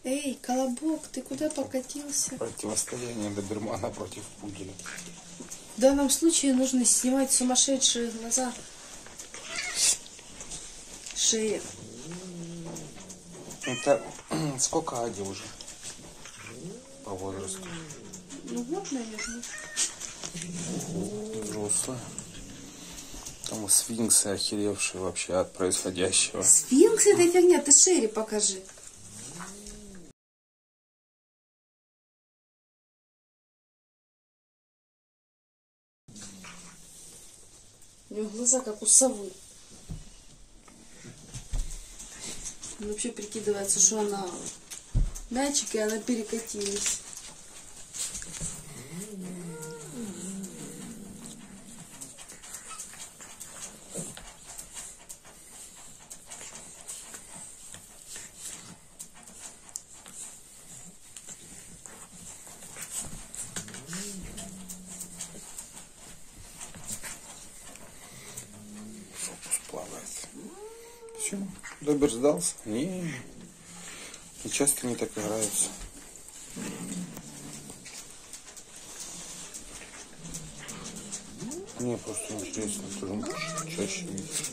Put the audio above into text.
Эй, Колобок, ты куда покатился? Противостояние добермана против пуделя. В данном случае нужно снимать сумасшедшие глаза. Шея. Это сколько Аде уже по возрасту? Ну вот, наверное. Взрослая. Там сфинксы охеревшие вообще от происходящего. Сфинкс это фигня, ты Шерри покажи. У него глаза как у совы. Он вообще прикидывается, что она мячик, и она перекатилась. Фокус плавает. Все, Добер сдался? Не часто не так играются. Мне просто интересно, тоже чаще видеть.